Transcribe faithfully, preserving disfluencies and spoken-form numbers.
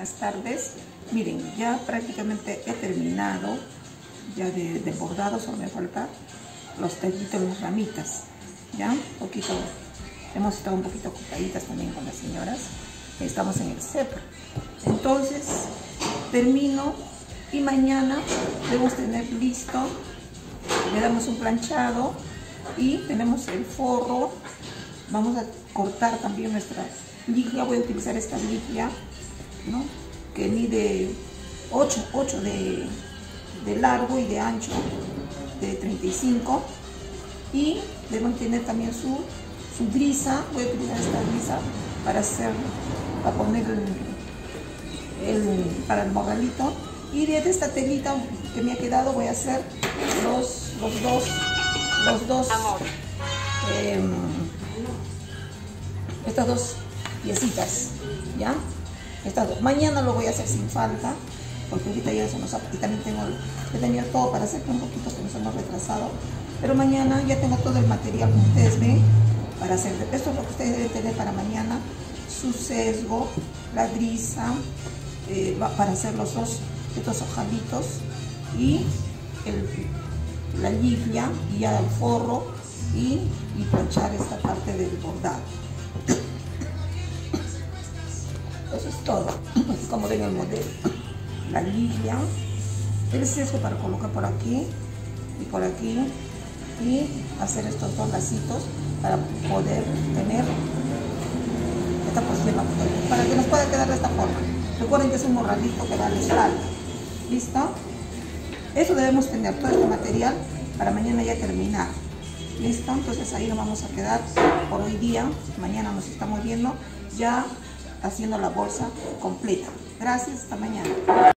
buenas tardes. Miren, ya prácticamente he terminado ya de, de bordado, solo me falta los tallitos, las ramitas, ya, un poquito, hemos estado un poquito ocupaditas también con las señoras, estamos en el CEPRA. Entonces, termino y mañana debemos tener listo, le damos un planchado y tenemos el forro. Vamos a cortar también nuestra lija. Voy a utilizar esta lija, ¿no?, que mide ocho, ocho de, de largo y de ancho, de treinta y cinco, y deben tener también su, su grisa. Voy a utilizar esta grisa para hacer, para poner el, el, para el morralito, y de esta telita que me ha quedado voy a hacer los, los dos, los dos, eh, estas dos piecitas, ¿ya? Estas dos. Mañana lo voy a hacer sin falta, porque ahorita ya se nos ha, y también tengo, he tenido todo para hacer un poquito que nos hemos retrasado, pero mañana ya tengo todo el material, como ustedes ven, para hacer. Esto es lo que ustedes deben tener para mañana: su sesgo, la grisa, eh, para hacer los dos, estos ojalitos, y el, la lifia, y ya el forro, y, y planchar esta parte del bordado. Eso es todo, así como ven el modelo. La lija, el sesgo para colocar por aquí y por aquí, y hacer estos dos lacitos para poder tener esta posición, para que nos pueda quedar de esta forma. Recuerden que es un morralito que va a la espalda. ¿Listo? Eso debemos tener, todo este material para mañana ya terminar. ¿Listo? Entonces ahí nos vamos a quedar por hoy día. Mañana nos estamos viendo ya haciendo la bolsa completa. Gracias, hasta mañana.